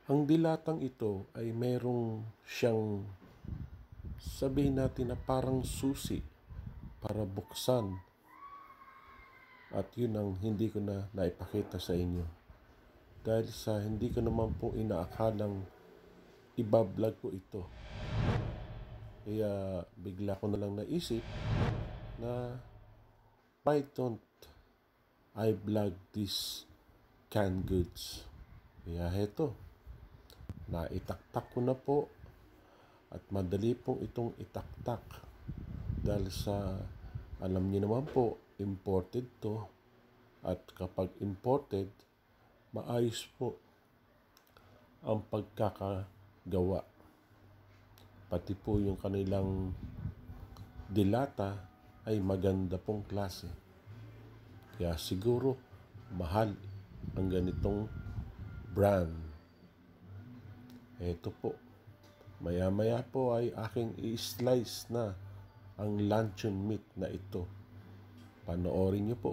Ang dilatang ito ay merong siyang, sabihin natin na parang susi para buksan. At yun ang hindi ko na naipakita sa inyo. Dahil sa hindi ko naman po inaakalang ibablog ko ito. Kaya bigla ko na lang naisip na why don't I vlog this canned goods. Kaya heto, naitaktak ko na po at madali pong itong itaktak dahil sa alam niyo naman po, imported to at kapag imported, maayos po ang pagkakagawa. Pati po yung kanilang dilata ay maganda pong klase. Kaya siguro mahal ang ganitong brand. Ito po. Maya-maya po ay aking i-slice na ang luncheon meat na ito. Panoorin niyo po.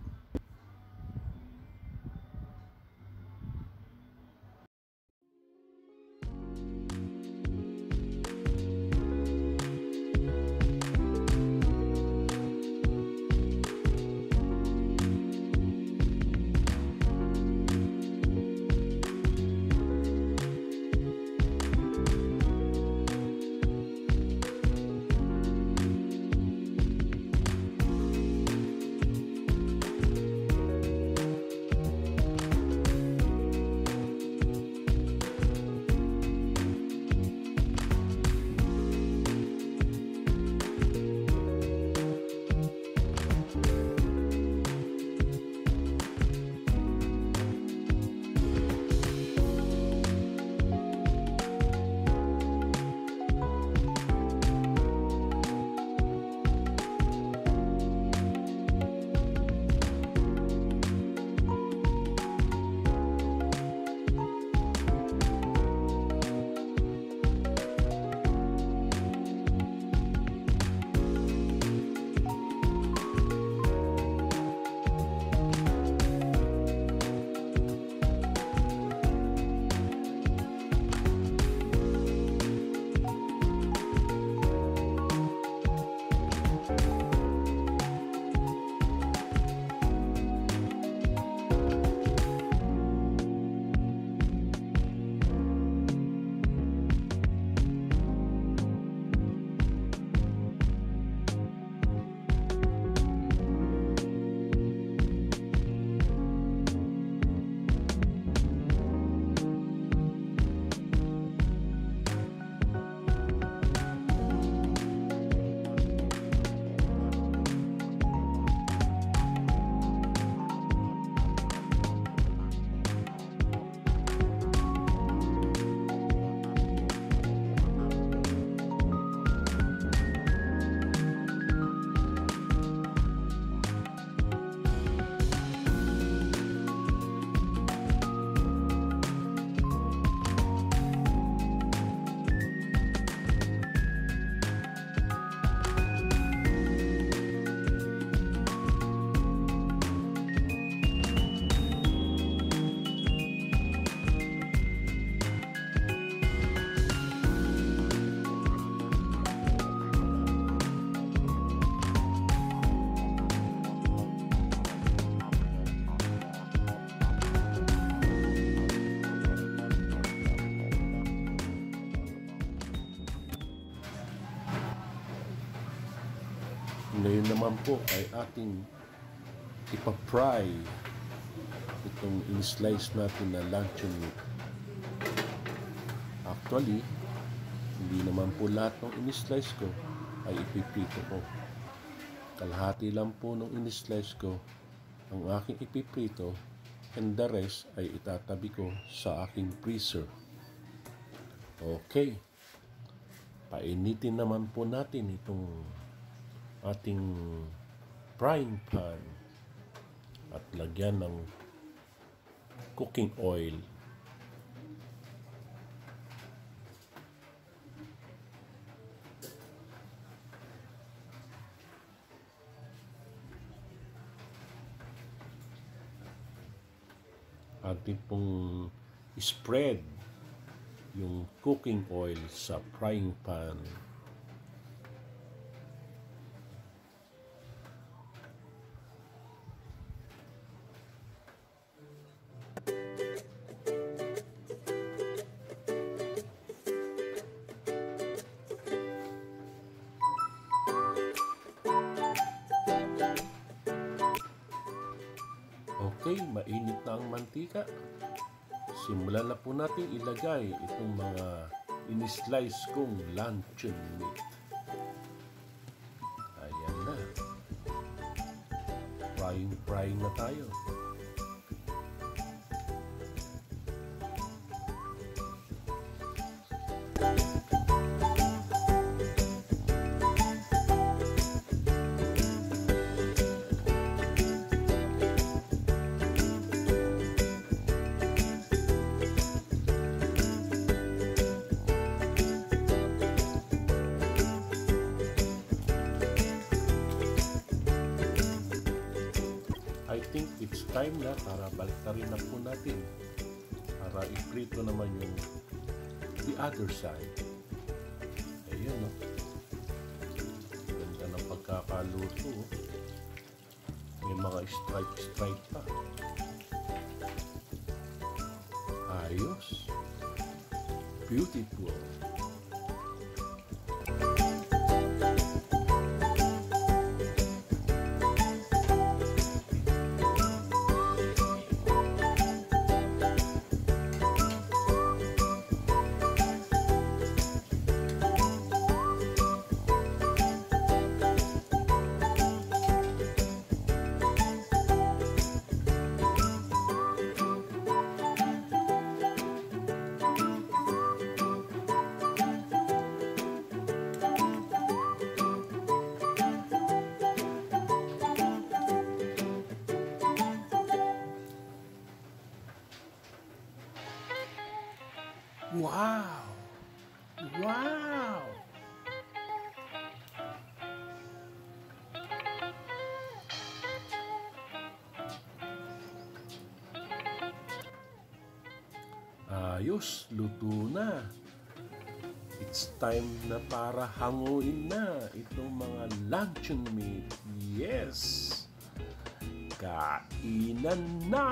Ngayon naman po ay ating ipa-fry itong in-slice natin na luncheon meat. Actually, hindi naman po lahat ng in-slice ko ay ipiprito ko. Kalahati lang po ng in-slice ko ang aking ipiprito and the rest ay itatabi ko sa aking freezer. Okay. Painitin naman po natin itong ating frying pan at lagyan ng cooking oil. Ating pong spread yung cooking oil sa frying pan. Okay, mainit na ang mantika. Simulan na po natin ilagay itong mga in-slice kong luncheon meat. Ayan na. Frying na tayo. I think it's time na para baliktarin na po natin para iprito naman yung the other side. Ayan, no? Ganda ng pagkakaluto. May mga stripe pa. Ayos. Beautiful. Wow! Wow! Ayos, luto na. It's time na para hanguin na itong mga luncheon meat. Yes! Kainan na!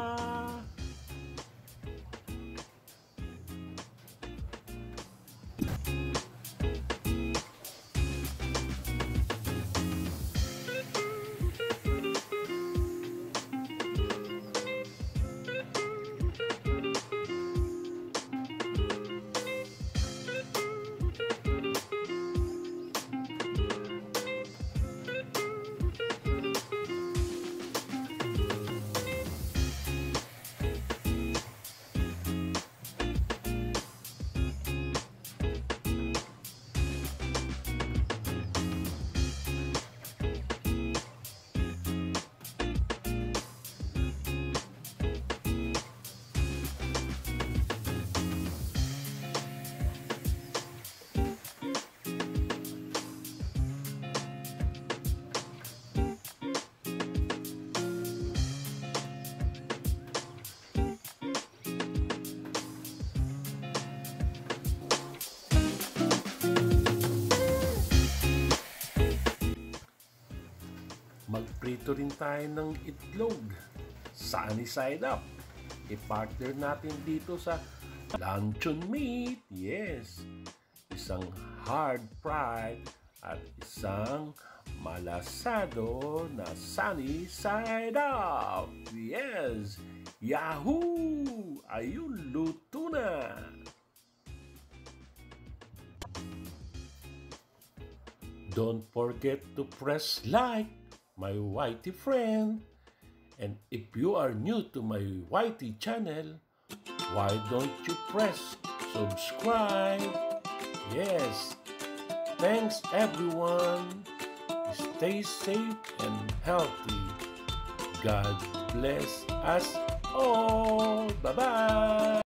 Magprito rin tayo ng itlog. Sunny side up. I-partner natin dito sa luncheon meat. Yes. Isang hard fried at isang malasado na sunny side up. Yes. Yahoo! Ayun, luto na. Don't forget to press like, my Whitey friend. And if you are new to my Whitey channel, why don't you press subscribe? Yes. Thanks everyone. Stay safe and healthy. God bless us all. Bye-bye.